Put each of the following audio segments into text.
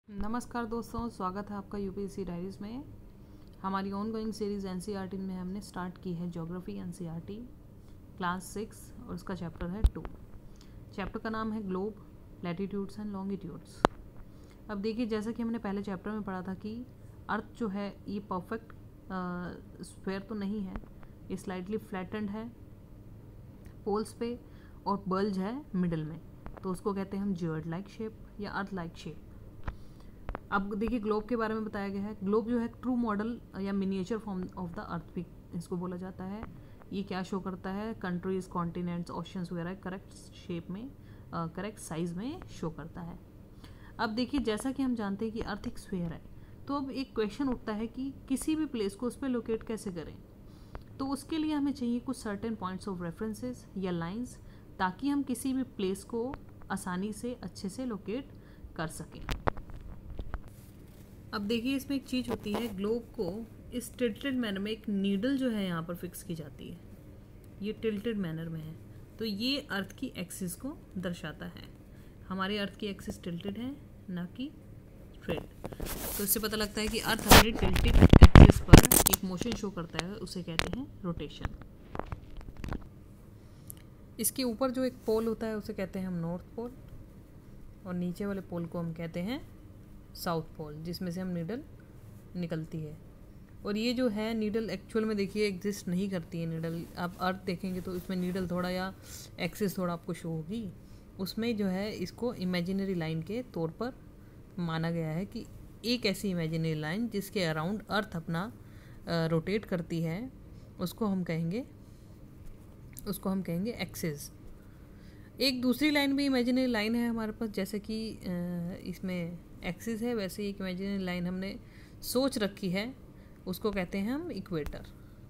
नमस्कार दोस्तों, स्वागत है आपका यूपीएससी डायरीज़ में। हमारी ऑन गोइंग सीरीज़ एनसीईआरटी में हमने स्टार्ट की है ज्योग्राफी एनसीईआरटी क्लास 6 और उसका चैप्टर है 2। चैप्टर का नाम है ग्लोब, लैटिट्यूड्स एंड लॉन्गिट्यूड्स। अब देखिए, जैसा कि हमने पहले चैप्टर में पढ़ा था कि अर्थ जो है ये परफेक्ट स्फेयर तो नहीं है, ये स्लाइटली फ्लैटेंड है पोल्स पे और बल्ज है मिडल में, तो उसको कहते हैं हम जियोइड लाइक शेप या अर्थ लाइक शेप। अब देखिए, ग्लोब के बारे में बताया गया है। ग्लोब जो है ट्रू मॉडल या miniature form of the earth भी इसको बोला जाता है। ये क्या शो करता है? कंट्रीज, कॉन्टिनेंट्स, ओशंस वगैरह करेक्ट शेप में, करेक्ट साइज में शो करता है। अब देखिए, जैसा कि हम जानते हैं कि अर्थ एक स्फीयर है, तो अब एक क्वेश्चन उठता है कि किसी भी प्लेस को उस पर लोकेट कैसे करें। तो उसके लिए हमें चाहिए कुछ सर्टेन पॉइंट्स ऑफ रेफरेंसेस या लाइंस, ताकि हम किसी भी प्लेस को आसानी से अच्छे से लोकेट कर सकें। अब देखिए, इसमें एक चीज़ होती है, ग्लोब को इस टिल्टेड मैनर में एक नीडल जो है यहाँ पर फिक्स की जाती है। ये टिल्टेड मैनर में है, तो ये अर्थ की एक्सिस को दर्शाता है। हमारे अर्थ की एक्सिस टिल्टेड है, ना कि स्ट्रेट। तो इससे पता लगता है कि अर्थ हमारी टिल्टेड एक्सिस पर एक मोशन शो करता है, उसे कहते हैं रोटेशन। इसके ऊपर जो एक पोल होता है उसे कहते हैं हम नॉर्थ पोल, और नीचे वाले पोल को हम कहते हैं साउथ पोल, जिसमें से हम नीडल निकलती है। और ये जो है नीडल एक्चुअल में देखिए एग्जिस्ट नहीं करती है। नीडल आप अर्थ देखेंगे तो इसमें नीडल थोड़ा या एक्सिस थोड़ा आपको शो होगी। उसमें जो है इसको इमेजिनरी लाइन के तौर पर माना गया है कि एक ऐसी इमेजिनरी लाइन जिसके अराउंड अर्थ अपना रोटेट करती है, उसको हम कहेंगे एक्सिस। एक दूसरी लाइन भी इमेजिनरी लाइन है हमारे पास, जैसे कि इसमें एक्सिस है, वैसे एक इमेजिनरी लाइन हमने सोच रखी है, उसको कहते हैं हम इक्वेटर।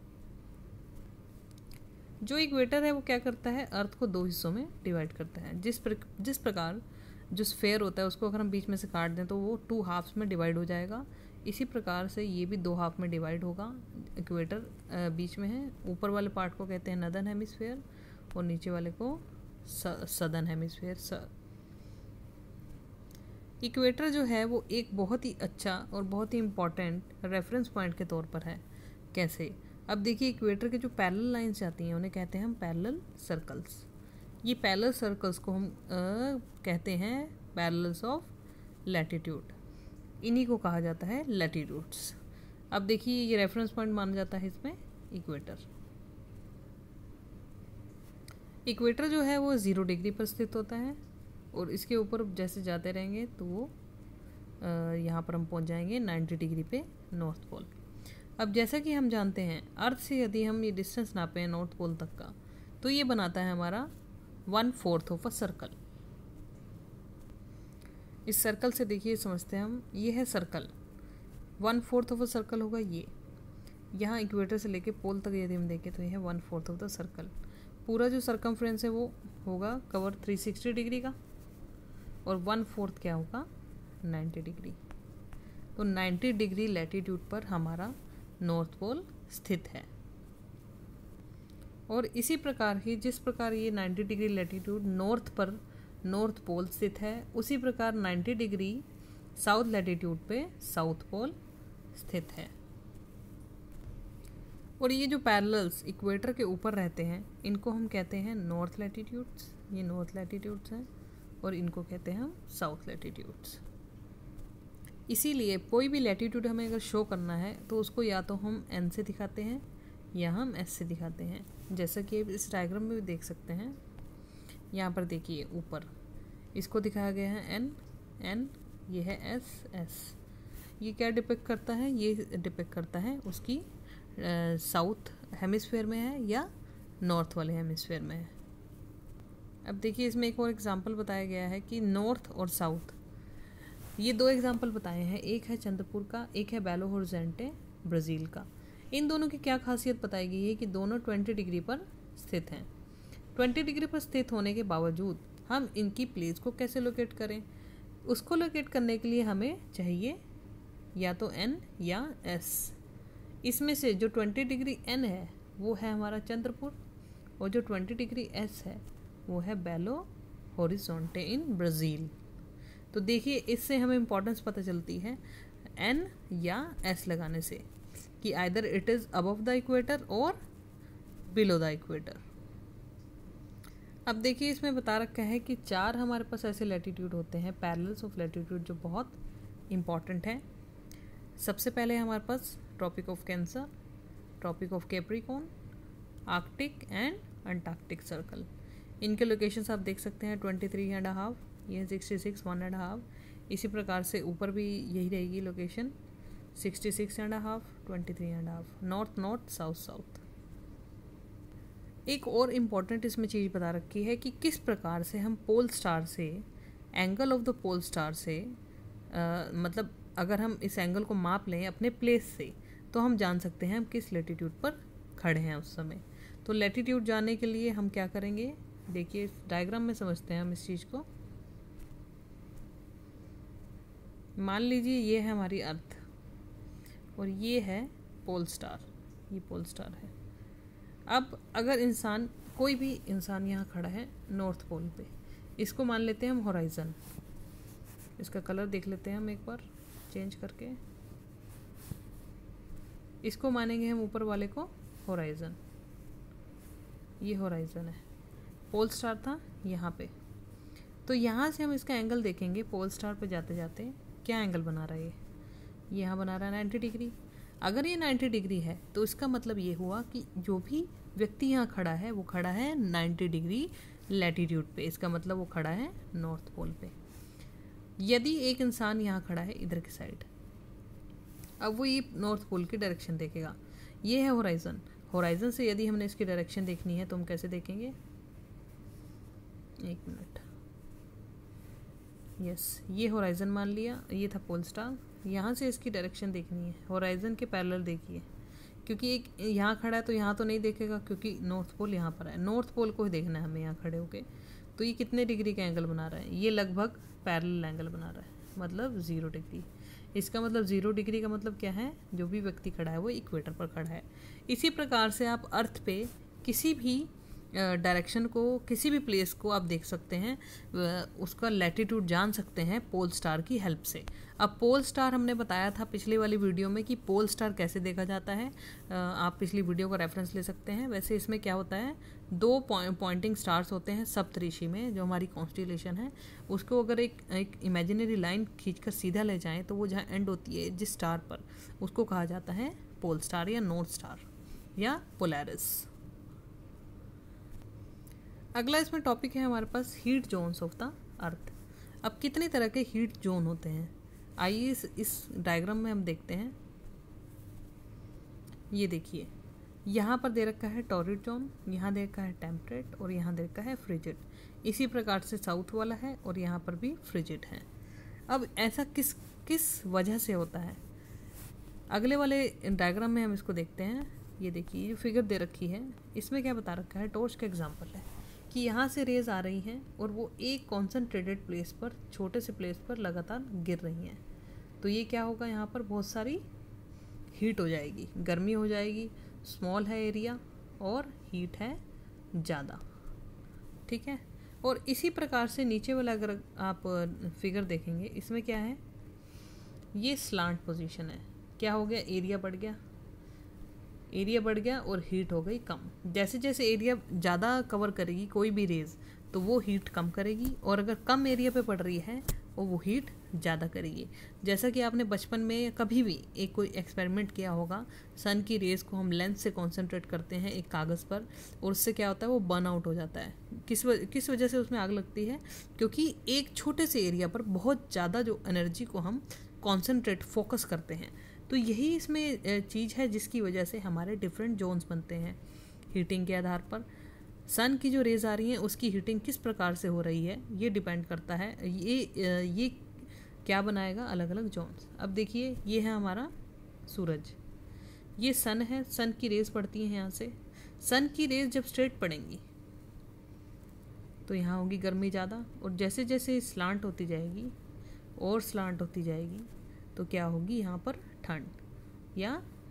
जो इक्वेटर है वो क्या करता है? अर्थ को दो हिस्सों में डिवाइड करता है। जिस प्रकार जो स्फेयर होता है उसको अगर हम बीच में से काट दें तो वो 2 हाफ्स में डिवाइड हो जाएगा। इसी प्रकार से ये भी 2 हाफ में डिवाइड होगा। इक्वेटर बीच में है। ऊपर वाले पार्ट को कहते हैं नदर्न हेमिस्फेयर और नीचे वाले को सदर्न हेमिस्फेयर। इक्वेटर जो है वो एक बहुत ही अच्छा और बहुत ही इम्पॉर्टेंट रेफरेंस पॉइंट के तौर पर है। कैसे? अब देखिए, इक्वेटर के जो पैरेलल लाइंस जाती हैं उन्हें कहते हैं हम पैरेलल सर्कल्स। ये पैरेलल सर्कल्स को हम कहते हैं पैरेलल्स ऑफ लैटिट्यूड। इन्हीं को कहा जाता है लैटिट्यूड्स। अब देखिए, ये रेफरेंस पॉइंट माना जाता है इसमें इक्वेटर। इक्वेटर जो है वो 0 डिग्री पर स्थित होता है, और इसके ऊपर जैसे जाते रहेंगे तो वो यहाँ पर हम पहुँच जाएंगे 90 डिग्री पे नॉर्थ पोल। अब जैसा कि हम जानते हैं, अर्थ से यदि हम ये डिस्टेंस नापें नॉर्थ पोल तक का, तो ये बनाता है हमारा 1/4 ऑफ अ सर्कल। इस सर्कल से देखिए समझते हैं हम, ये है सर्कल, 1/4 ऑफ अ सर्कल होगा ये। यहाँ इक्वेटर से लेके पोल तक यदि हम देखें तो ये है 1/4 ऑफ द सर्कल। पूरा जो सरकमफ्रेंस है वो होगा कवर 360 डिग्री का, और 1/4 क्या होगा? 90 डिग्री। तो 90 डिग्री लैटिट्यूड पर हमारा नॉर्थ पोल स्थित है। और इसी प्रकार ही जिस प्रकार ये 90 डिग्री लैटिट्यूड नॉर्थ पर नॉर्थ पोल स्थित है, उसी प्रकार 90 डिग्री साउथ लैटिट्यूड पे साउथ पोल स्थित है। और ये जो पैरेलल्स इक्वेटर के ऊपर रहते हैं, इनको हम कहते हैं नॉर्थ लैटिट्यूड्स। ये नॉर्थ लैटिट्यूड्स हैं, और इनको कहते हैं हम साउथ लैटिट्यूड्स। इसीलिए कोई भी लैटिट्यूड हमें अगर शो करना है तो उसको या तो हम एन से दिखाते हैं या हम एस से दिखाते हैं। जैसा कि इस डायग्राम में भी देख सकते हैं, यहाँ पर देखिए ऊपर इसको दिखाया गया है एन, ये है एस। ये क्या डिपिक्ट करता है? ये डिपिक्ट करता है उसकी साउथ हेमिस्फेयर में है या नॉर्थ वाले हेमिस्फेयर में है। अब देखिए, इसमें एक और एग्जांपल बताया गया है कि नॉर्थ और साउथ, ये 2 एग्जांपल बताए हैं। एक है चंद्रपुर का, एक है बेलो होरिजेंटे ब्राज़ील का। इन दोनों की क्या खासियत बताई गई है कि दोनों 20 डिग्री पर स्थित हैं। 20 डिग्री पर स्थित होने के बावजूद हम इनकी प्लेस को कैसे लोकेट करें? उसको लोकेट करने के लिए हमें चाहिए या तो एन या एस। इसमें से जो 20 डिग्री एन है वो है हमारा चंद्रपुर, और जो 20 डिग्री एस है वो है बेलो होरिजोंटे इन ब्राज़ील। तो देखिए इससे हमें इम्पोर्टेंस पता चलती है एन या एस लगाने से कि either it is above the equator और बिलो द इक्वेटर। अब देखिए इसमें बता रखा है कि 4 हमारे पास ऐसे लैटिट्यूड होते हैं, पैरेलल्स ऑफ लैटिट्यूड, जो बहुत इम्पॉर्टेंट हैं। सबसे पहले हमारे पास tropic of cancer, tropic of capricorn, arctic and antarctic circle. इनके लोकेशंस आप देख सकते हैं 23.5, ये 66 1.5। इसी प्रकार से ऊपर भी यही रहेगी location 66.5 23.5, north north south south. एक और इम्पॉर्टेंट इसमें चीज़ बता रखी है कि किस प्रकार से हम पोल स्टार से, angle of the pole star से मतलब अगर हम इस एंगल को माप लें अपने प्लेस से तो हम जान सकते हैं हम किस लैटिट्यूड पर खड़े हैं उस समय। तो लैटिट्यूड जानने के लिए हम क्या करेंगे, देखिए इस डायग्राम में समझते हैं हम इस चीज़ को। मान लीजिए ये है हमारी अर्थ और ये है पोल स्टार, ये पोल स्टार है। अब अगर इंसान, कोई भी इंसान यहाँ खड़ा है नॉर्थ पोल पे, इसको मान लेते हैं हम होराइजन। इसका कलर देख लेते हैं हम एक बार चेंज करके। इसको मानेंगे हम ऊपर वाले को होराइजन, ये होराइजन है, पोल स्टार था यहाँ पे। तो यहाँ से हम इसका एंगल देखेंगे, पोल स्टार पे जाते जाते क्या एंगल बना रहा है ये यहाँ बना रहा है 90 डिग्री। अगर ये 90 डिग्री है तो इसका मतलब ये हुआ कि जो भी व्यक्ति यहाँ खड़ा है वो खड़ा है 90 डिग्री लैटिट्यूड पे, इसका मतलब वो खड़ा है नॉर्थ पोल पे। यदि एक इंसान यहाँ खड़ा है इधर की साइड, अब वो ये नॉर्थ पोल की डायरेक्शन देखेगा। ये है होराइजन, होराइजन से यदि हमने इसकी डायरेक्शन देखनी है तो हम कैसे देखेंगे, एक मिनट, यस, ये होराइजन मान लिया, ये था पोल स्टार। यहाँ से इसकी डायरेक्शन देखनी है, होराइजन के पैरेलल देखिए, क्योंकि एक यहाँ खड़ा है तो यहाँ तो नहीं देखेगा क्योंकि नॉर्थ पोल यहाँ पर है, नॉर्थ पोल को ही देखना है हमें यहाँ खड़े होके। तो ये कितने डिग्री का एंगल बना रहा है, ये लगभग पैरेलल एंगल बना रहा है, मतलब 0 डिग्री। इसका मतलब 0 डिग्री का मतलब क्या है, जो भी व्यक्ति खड़ा है वो इक्वेटर पर खड़ा है। इसी प्रकार से आप अर्थ पे किसी भी डायरेक्शन को, किसी भी प्लेस को आप देख सकते हैं, उसका लैटिट्यूड जान सकते हैं पोल स्टार की हेल्प से। अब पोल स्टार हमने बताया था पिछली वाली वीडियो में कि पोल स्टार कैसे देखा जाता है, आप पिछली वीडियो का रेफरेंस ले सकते हैं। वैसे इसमें क्या होता है, 2 पॉइंटिंग स्टार्स होते हैं सप्तऋषि में, जो हमारी कॉन्स्टिलेशन है उसको अगर एक इमेजिनरी लाइन खींचकर सीधा ले जाएं तो वो जहाँ एंड होती है जिस स्टार पर, उसको कहा जाता है पोल स्टार या नॉर्थ स्टार या पोलैरिस। अगला इसमें टॉपिक है हमारे पास heat zones of the earth. अब कितने तरह के हीट जोन होते हैं, आइए इस डायग्राम में हम देखते हैं। ये देखिए यहाँ पर दे रखा है टॉरिड जोन, यहाँ दे रखा है टेम्परेट और यहाँ दे रखा है फ्रिजिड। इसी प्रकार से साउथ वाला है और यहाँ पर भी फ्रिजिड है। अब ऐसा किस वजह से होता है, अगले वाले डायग्राम में हम इसको देखते हैं। ये देखिए जो फिगर दे रखी है इसमें क्या बता रखा है, टॉर्च का एग्जाम्पल है कि यहाँ से रेज आ रही हैं और वो एक कॉन्सेंट्रेटेड प्लेस पर, छोटे से प्लेस पर लगातार गिर रही हैं। तो ये क्या होगा, यहाँ पर बहुत सारी हीट हो जाएगी, गर्मी हो जाएगी। स्मॉल है एरिया और हीट है ज़्यादा, ठीक है। और इसी प्रकार से नीचे वाला अगर आप फिगर देखेंगे, इसमें क्या है, ये स्लांट पोजीशन है। क्या हो गया, एरिया बढ़ गया, एरिया बढ़ गया और हीट हो गई कम। जैसे जैसे एरिया ज़्यादा कवर करेगी कोई भी रेज तो वो हीट कम करेगी, और अगर कम एरिया पे पड़ रही है और वो हीट ज़्यादा करेगी। जैसा कि आपने बचपन में कभी भी एक कोई एक्सपेरिमेंट किया होगा, सन की रेज को हम लेंस से कॉन्सेंट्रेट करते हैं एक कागज़ पर और उससे क्या होता है, वो बर्न आउट हो जाता है। किस वजह से उसमें आग लगती है, क्योंकि एक छोटे से एरिया पर बहुत ज़्यादा जो एनर्जी को हम कॉन्सेंट्रेट फोकस करते हैं। तो यही इसमें चीज़ है जिसकी वजह से हमारे डिफरेंट जोन्स बनते हैं हीटिंग के आधार पर। सन की जो रेज आ रही हैं उसकी हीटिंग किस प्रकार से हो रही है ये डिपेंड करता है, ये क्या बनाएगा अलग अलग जोन्स। अब देखिए ये है हमारा सूरज, ये सन है, सन की रेज पड़ती है यहाँ से। सन की रेज जब स्ट्रेट पड़ेंगी तो यहाँ होगी गर्मी ज़्यादा, और जैसे जैसे स्लांट होती जाएगी और स्लांट होती जाएगी तो क्या होगी, यहाँ पर ठंड या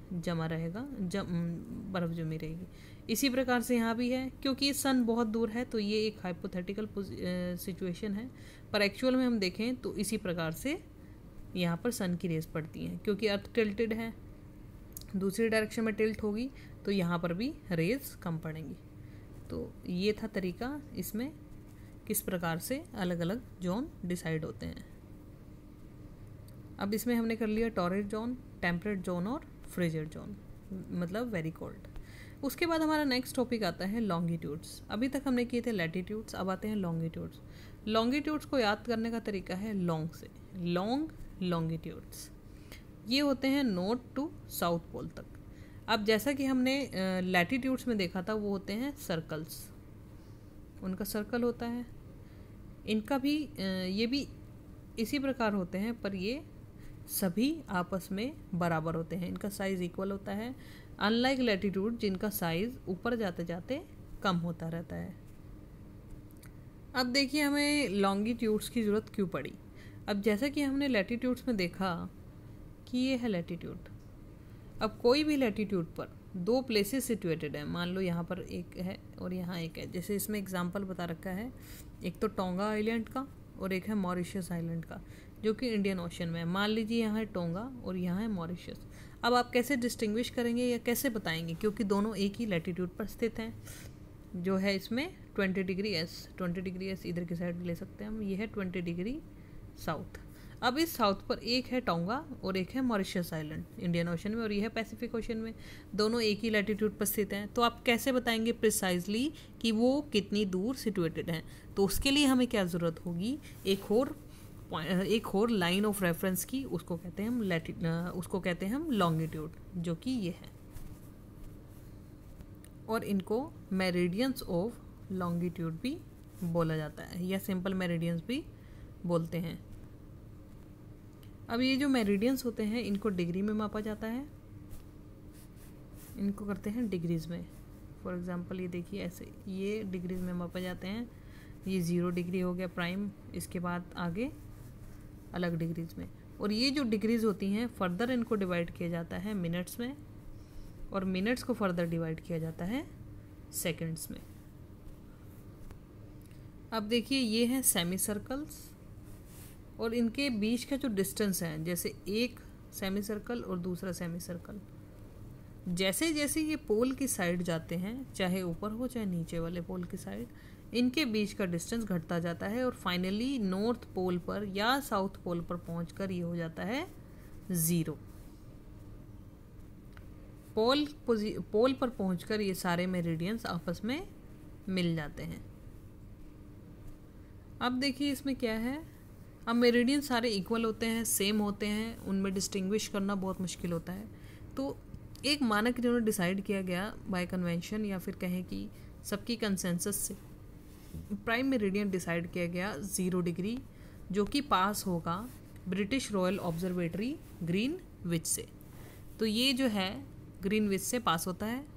जमा रहेगा, बर्फ़ जमी रहेगी। इसी प्रकार से यहाँ भी है, क्योंकि सन बहुत दूर है तो ये एक हाइपोथेटिकल सिचुएशन है, पर एक्चुअल में हम देखें तो इसी प्रकार से यहाँ पर सन की रेस पड़ती हैं। क्योंकि अर्थ टिल्टेड है, दूसरी डायरेक्शन में टिल्ट होगी तो यहाँ पर भी रेज कम पड़ेंगी। तो ये था तरीका इसमें किस प्रकार से अलग अलग जोन डिसाइड होते हैं। अब इसमें हमने कर लिया टॉरेट जोन, टेम्परेट जोन और फ्रिजिड जोन, मतलब वेरी कोल्ड। उसके बाद हमारा नेक्स्ट टॉपिक आता है लॉन्गिट्यूड्स। अभी तक हमने किए थे लैटिट्यूड्स, अब आते हैं लॉन्गिट्यूड्स। लॉन्गिट्यूड्स को याद करने का तरीका है लॉन्ग से, लॉन्ग लॉन्गिट्यूड्स। ये होते हैं नॉर्थ टू साउथ पोल तक। अब जैसा कि हमने लैटिट्यूड्स में देखा था, वो होते हैं सर्कल्स, उनका सर्कल होता है। इनका भी ये भी इसी प्रकार होते हैं, पर ये सभी आपस में बराबर होते हैं, इनका साइज़ इक्वल होता है, अनलाइक लैटिट्यूड जिनका साइज़ ऊपर जाते जाते कम होता रहता है। अब देखिए हमें लॉन्गिट्यूड्स की ज़रूरत क्यों पड़ी। अब जैसा कि हमने लैटिट्यूड्स में देखा कि ये है लैटिट्यूड। अब कोई भी लैटिट्यूड पर दो प्लेसेस सिचुएटेड है, मान लो यहाँ पर एक है और यहाँ एक है। जैसे इसमें एग्जांपल बता रखा है, एक तो टोंगा आइलैंड का और एक है मॉरिशस आइलैंड का, जो कि इंडियन ओशन में है। मान लीजिए यहाँ है टोंगा और यहाँ है मॉरिशस। अब आप कैसे डिस्टिंग्विश करेंगे या कैसे बताएंगे, क्योंकि दोनों एक ही लैटिट्यूड पर स्थित हैं। जो है इसमें 20 डिग्री एस, 20 डिग्री एस इधर की साइड ले सकते हैं हम, ये है 20 डिग्री साउथ। अब इस साउथ पर एक है टोंगा और एक है मॉरिशस आइलैंड इंडियन ओशन में, और ये है पैसिफिक ओशन में। दोनों एक ही लैटिट्यूड पर स्थित हैं। तो आप कैसे बताएंगे प्रिसाइजली कि वो कितनी दूर सिचुएटेड हैं। तो उसके लिए हमें क्या ज़रूरत होगी, एक और लाइन ऑफ रेफरेंस की, उसको कहते हैं हम उसको कहते हैं हम लॉन्गिट्यूड, जो कि ये है। और इनको मेरिडियंस ऑफ लॉन्गिट्यूड भी बोला जाता है, या सिंपल मेरिडियंस भी बोलते हैं। अब ये जो मेरिडियंस होते हैं इनको डिग्री में मापा जाता है, इनको करते हैं डिग्रीज़ में। फॉर एग्जांपल ये देखिए ऐसे, ये डिग्रीज़ में मापा जाते हैं। ये 0 डिग्री हो गया प्राइम, इसके बाद आगे अलग डिग्रीज़ में। और ये जो डिग्रीज़ होती हैं फर्दर इनको डिवाइड किया जाता है मिनट्स में, और मिनट्स को फर्दर डिवाइड किया जाता है सेकंड्स में। अब देखिए ये हैं सेमी सर्कल्स, और इनके बीच का जो डिस्टेंस है, जैसे एक सेमी सर्कल और दूसरा सेमी सर्कल, जैसे जैसे ये पोल की साइड जाते हैं, चाहे ऊपर हो चाहे नीचे वाले पोल की साइड, इनके बीच का डिस्टेंस घटता जाता है, और फाइनली नॉर्थ पोल पर या साउथ पोल पर पहुंचकर ये हो जाता है 0। पोल पर पहुंचकर ये सारे मेरिडियंस आपस में मिल जाते हैं। अब देखिए इसमें क्या है, अब मेरिडियन सारे इक्वल होते हैं, सेम होते हैं, उनमें डिस्टिंग्विश करना बहुत मुश्किल होता है। तो एक मानक जिन्होंने डिसाइड किया गया बाय कन्वेंशन, या फिर कहें कि सबकी कंसेंसस से प्राइम मेरिडियन डिसाइड किया गया 0 डिग्री, जो कि पास होगा ब्रिटिश रॉयल ऑब्जर्वेटरी ग्रीनविच से। तो ये जो है ग्रीनविच से पास होता है।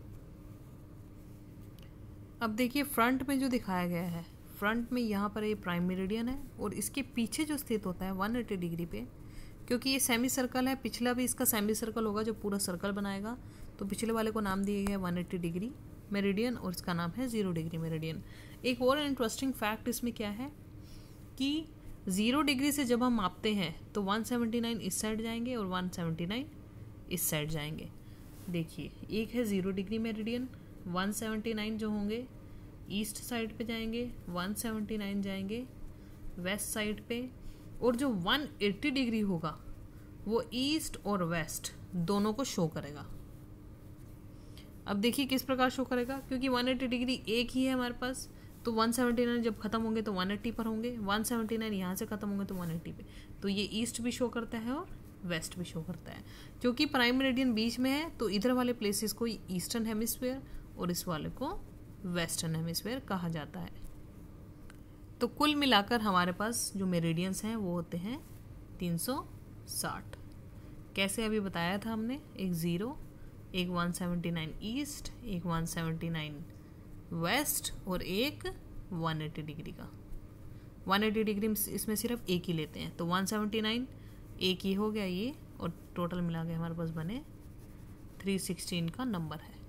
अब देखिए फ्रंट में जो दिखाया गया है, फ्रंट में यहाँ पर ये प्राइम मेरिडियन है, और इसके पीछे जो स्थित होता है 180 डिग्री पे, क्योंकि ये सेमी सर्कल है, पिछला भी इसका सेमी सर्कल होगा जो पूरा सर्कल बनाएगा, तो पिछले वाले को नाम दिया गया 180 डिग्री मेरिडियन, और इसका नाम है 0 डिग्री मेरिडियन। एक और इंटरेस्टिंग फैक्ट इसमें क्या है कि 0 डिग्री से जब हम मापते हैं तो 179 इस साइड जाएंगे और 179 इस साइड जाएंगे। देखिए एक है 0 डिग्री मेरिडियन, 179 जो होंगे ईस्ट साइड पे जाएंगे, 179 जाएंगे वेस्ट साइड पे, और जो 180 डिग्री होगा वो ईस्ट और वेस्ट दोनों को शो करेगा। अब देखिए किस प्रकार शो करेगा, क्योंकि 180 डिग्री एक ही है हमारे पास, तो 179 जब खत्म होंगे तो 180 पर होंगे, 179 यहाँ से खत्म होंगे तो 180 पे। तो ये ईस्ट भी शो करता है और वेस्ट भी शो करता है। क्योंकि प्राइम मेरिडियन बीच में है तो इधर वाले प्लेसेस को ईस्टर्न हेमिस्फीयर और इस वाले को वेस्टर्न हेमिस्फीयर कहा जाता है। तो कुल मिलाकर हमारे पास जो मेरिडियंस हैं वो होते हैं 360। कैसे अभी बताया था हमने, एक 0, एक 179 ईस्ट, एक 179 वेस्ट, और एक 180 डिग्री का। 180 डिग्री इसमें सिर्फ एक ही लेते हैं, तो 179 एक ही हो गया ये, और टोटल मिला के हमारे पास बने 360 इनका नंबर है।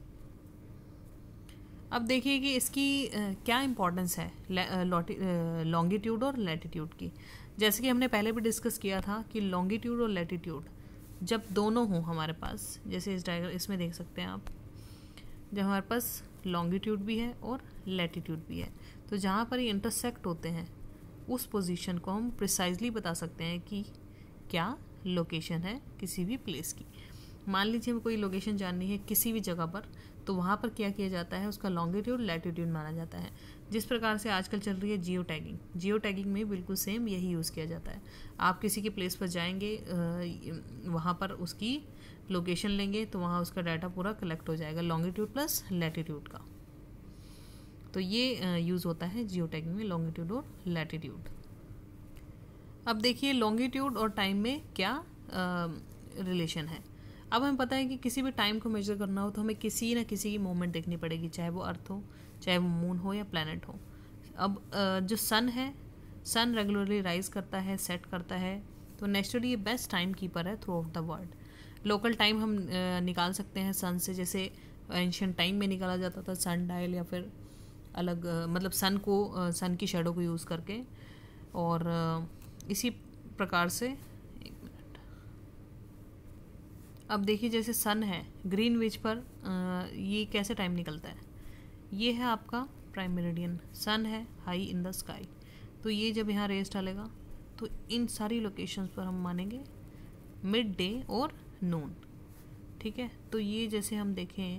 अब देखिए कि इसकी क्या इम्पोर्टेंस है लॉन्गिट्यूड और लैटिट्यूड की। जैसे कि हमने पहले भी डिस्कस किया था कि लॉन्गिट्यूड और लैटिट्यूड जब दोनों हों हमारे पास, जैसे इस डायग्राम इसमें देख सकते हैं आप, जब हमारे पास लॉन्गिट्यूड भी है और लैटिट्यूड भी है, तो जहाँ पर ये इंटरसेक्ट होते हैं उस पोजीशन को हम प्रिसाइजली बता सकते हैं कि क्या लोकेशन है किसी भी प्लेस की। मान लीजिए हमें कोई लोकेशन जाननी है किसी भी जगह पर, तो वहाँ पर क्या किया जाता है, उसका लॉन्गिट्यूड लैटिट्यूड माना जाता है। जिस प्रकार से आजकल चल रही है जियो टैगिंग, जियो टैगिंग में बिल्कुल सेम यही यूज़ किया जाता है। आप किसी के प्लेस पर जाएंगे, वहाँ पर उसकी लोकेशन लेंगे तो वहाँ उसका डाटा पूरा कलेक्ट हो जाएगा, लॉन्गिट्यूड प्लस लैटिट्यूड का। तो ये यूज़ होता है जियो टैगिंग में, लॉन्गिट्यूड और लैटिट्यूड। अब देखिए लॉन्गिट्यूड और टाइम में क्या रिलेशन है। अब हमें पता है कि किसी भी टाइम को मेजर करना हो तो हमें किसी न किसी की मूवमेंट देखनी पड़ेगी, चाहे वो अर्थ हो, चाहे वो मून हो या प्लैनेट हो। अब जो सन है, सन रेगुलरली राइज करता है, सेट करता है, तो नेचुरली ये बेस्ट टाइम कीपर है throughout the world. Local time हम निकाल सकते हैं सन से, जैसे एंशिएंट टाइम में निकाला जाता था सन डायल, या फिर अलग मतलब सन की शैडो को यूज़ करके। और इसी प्रकार से एक मिनट, अब देखिए जैसे सन है ग्रीनविच पर, ये कैसे टाइम निकलता है, ये है आपका प्राइम मेरिडियन, सन है हाई इन द स्काई, तो ये जब यहाँ रेस डालेगा तो इन सारी लोकेशंस पर हम मानेंगे मिड डे और नून। ठीक है, तो ये जैसे हम देखें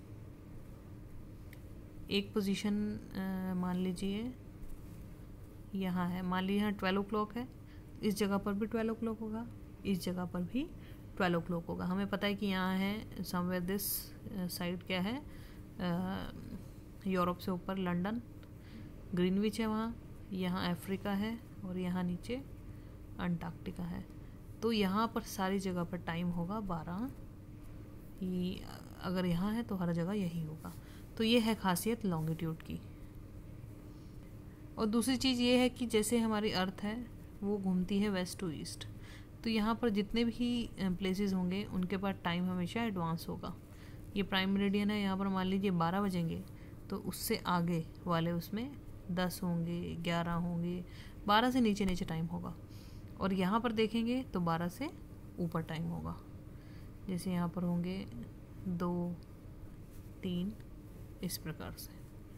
एक पोजीशन मान लीजिए यहाँ है, मान लीजिए यहाँ 12 o'clock है, इस जगह पर भी 12 o'clock होगा, इस जगह पर भी 12 o'clock होगा। हमें पता है कि यहाँ है समवेयर दिस साइड क्या है, यूरोप से ऊपर लंदन, ग्रीनविच है वहाँ, यहाँ अफ्रीका है और यहाँ नीचे अंटार्कटिका है। तो यहाँ पर सारी जगह पर टाइम होगा 12, अगर यहाँ है तो हर जगह यही होगा। तो ये है खासियत लॉन्गिट्यूड की। और दूसरी चीज़ ये है कि जैसे हमारी अर्थ है वो घूमती है वेस्ट टू ईस्ट, तो यहाँ पर जितने भी प्लेसेस होंगे उनके पास टाइम हमेशा एडवांस होगा। ये प्राइम मेरिडियन है, यहाँ पर मान लीजिए 12 बजेंगे, तो उससे आगे वाले उसमें 10 होंगे, 11 होंगे, 12 से नीचे नीचे टाइम होगा। और यहाँ पर देखेंगे तो 12 से ऊपर टाइम होगा, जैसे यहाँ पर होंगे 2, 3, इस प्रकार से।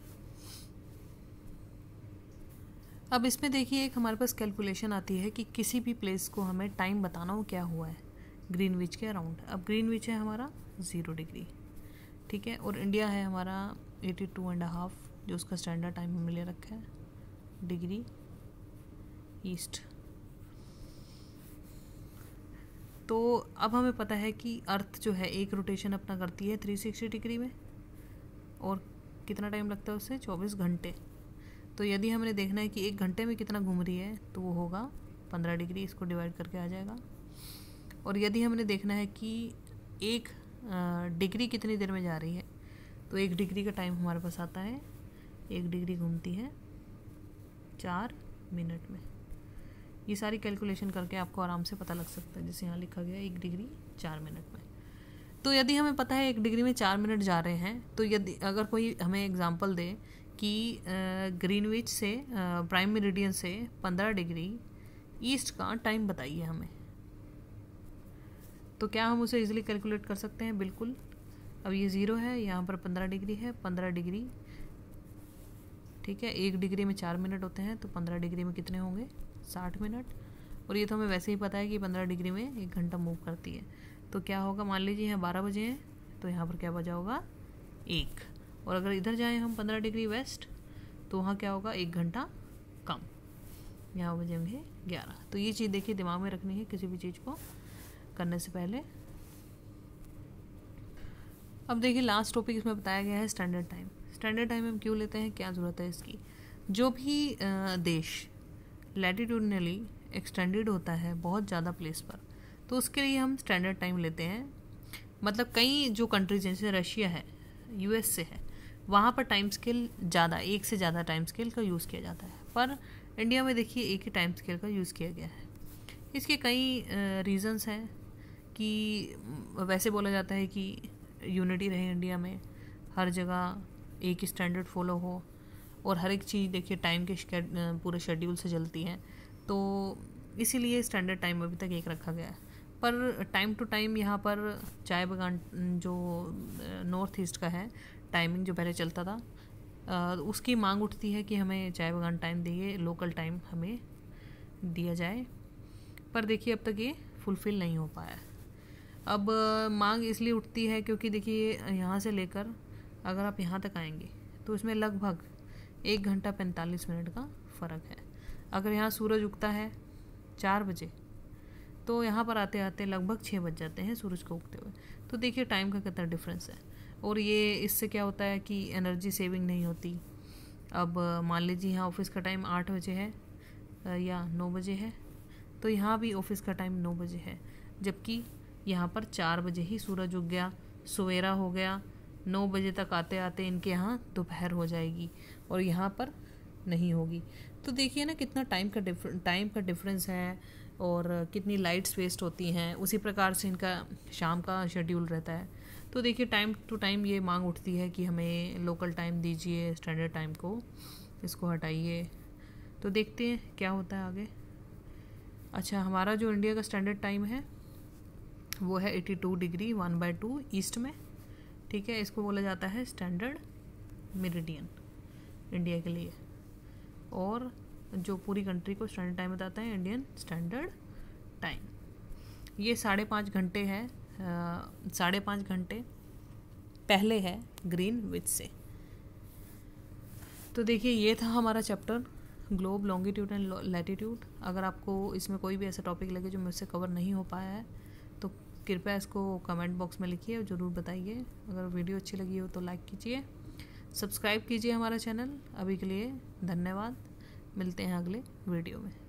अब इसमें देखिए एक हमारे पास कैलकुलेशन आती है कि किसी भी प्लेस को हमें टाइम बताना हो क्या हुआ है ग्रीनविच के अराउंड। अब ग्रीनविच है हमारा 0 डिग्री, ठीक है, और इंडिया है हमारा 82.5, जो उसका स्टैंडर्ड टाइम हमें ले रखा है डिग्री ईस्ट। तो अब हमें पता है कि अर्थ जो है एक रोटेशन अपना करती है 360 डिग्री में, और कितना टाइम लगता है उससे 24 घंटे। तो यदि हमने देखना है कि 1 घंटे में कितना घूम रही है तो वो होगा 15 डिग्री, इसको डिवाइड करके आ जाएगा। और यदि हमने देखना है कि 1 डिग्री कितनी देर में जा रही है, तो 1 डिग्री का टाइम हमारे पास आता है, 1 डिग्री घूमती है 4 मिनट में। ये सारी कैलकुलेशन करके आपको आराम से पता लग सकता है, जैसे यहाँ लिखा गया 1 डिग्री 4 मिनट में। तो यदि हमें पता है 1 डिग्री में 4 मिनट जा रहे हैं, तो यदि अगर कोई हमें एग्जांपल दे कि ग्रीनविच से प्राइम मेरिडियन से 15 डिग्री ईस्ट का टाइम बताइए हमें, तो क्या हम उसे इजीली कैलकुलेट कर सकते हैं? बिल्कुल। अब ये 0 है, यहाँ पर 15 डिग्री है, 15 डिग्री, ठीक है, 1 डिग्री में 4 मिनट होते हैं, तो 15 डिग्री में कितने होंगे 60 मिनट। और ये तो हमें वैसे ही पता है कि 15 डिग्री में 1 घंटा मूव करती है। तो क्या होगा, मान लीजिए यहाँ 12 बजे हैं, तो यहाँ पर क्या बजा होगा 1। और अगर इधर जाएं हम 15 डिग्री वेस्ट, तो वहाँ क्या होगा 1 घंटा कम, यहाँ बजे होंगे 11। तो ये चीज़ देखिए दिमाग में रखनी है किसी भी चीज़ को करने से पहले। अब देखिए लास्ट टॉपिक इसमें बताया गया है स्टैंडर्ड टाइम। स्टैंडर्ड टाइम हम क्यों लेते हैं, क्या ज़रूरत है इसकी? जो भी देश लैटिट्यूडनली एक्सटेंडेड होता है बहुत ज़्यादा प्लेस पर, तो उसके लिए हम स्टैंडर्ड टाइम लेते हैं। मतलब कई जो कंट्रीज जैसे रशिया है, यूएस से है, वहाँ पर टाइम स्केल ज़्यादा, एक से ज़्यादा टाइम स्केल का यूज़ किया जाता है, पर इंडिया में देखिए एक ही टाइम स्केल का यूज़ किया गया है। इसके कई रीज़न्स हैं कि वैसे बोला जाता है कि यूनिटी रहे इंडिया में, हर जगह एक ही स्टैंडर्ड फॉलो हो और हर एक चीज़ देखिए टाइम के पूरे शेड्यूल से चलती है, तो इसीलिए स्टैंडर्ड टाइम अभी तक एक रखा गया है। पर टाइम टू टाइम यहाँ पर चाय बगान जो नॉर्थ ईस्ट का है, टाइमिंग जो पहले चलता था, उसकी मांग उठती है कि हमें चाय बगान टाइम दिए, लोकल टाइम हमें दिया जाए। पर देखिए अब तक ये फुलफ़िल नहीं हो पाया। अब मांग इसलिए उठती है क्योंकि देखिए यहाँ से लेकर अगर आप यहाँ तक आएंगे तो इसमें लगभग 1 घंटा 45 मिनट का फ़र्क है। अगर यहाँ सूरज उगता है 4 बजे तो यहाँ पर आते आते लगभग 6 बज जाते हैं सूरज को उगते हुए। तो देखिए टाइम का कितना डिफरेंस है। और ये इससे क्या होता है कि एनर्जी सेविंग नहीं होती। अब मान लीजिए यहाँ ऑफिस का टाइम 8 बजे है या 9 बजे है, तो यहाँ भी ऑफिस का टाइम 9 बजे है, जबकि यहाँ पर 4 बजे ही सूरज उग गया, सवेरा हो गया, 9 बजे तक आते आते इनके यहाँ दोपहर हो जाएगी और यहाँ पर नहीं होगी। तो देखिए ना कितना टाइम का डिफरेंस है और कितनी लाइट्स वेस्ट होती हैं। उसी प्रकार से इनका शाम का शेड्यूल रहता है। तो देखिए टाइम टू टाइम ये मांग उठती है कि हमें लोकल टाइम दीजिए, स्टैंडर्ड टाइम को इसको हटाइए। तो देखते हैं क्या होता है आगे। अच्छा, हमारा जो इंडिया का स्टैंडर्ड टाइम है वो है 82 डिग्री 1/2 ईस्ट में, ठीक है। इसको बोला जाता है स्टैंडर्ड मेरिडियन इंडिया के लिए। और जो पूरी कंट्री को स्टैंडर्ड टाइम बताता है इंडियन स्टैंडर्ड टाइम। ये 5.5 घंटे है, 5.5 घंटे पहले है ग्रीनविच से। तो देखिए ये था हमारा chapter globe, longitude and latitude. अगर आपको इसमें कोई भी ऐसा टॉपिक लगे जो मुझसे कवर नहीं हो पाया है तो कृपया इसको कमेंट बॉक्स में लिखिए और ज़रूर बताइए। अगर वीडियो अच्छी लगी हो तो लाइक कीजिए, सब्सक्राइब कीजिए हमारा चैनल। अभी के लिए धन्यवाद, मिलते हैं अगले वीडियो में।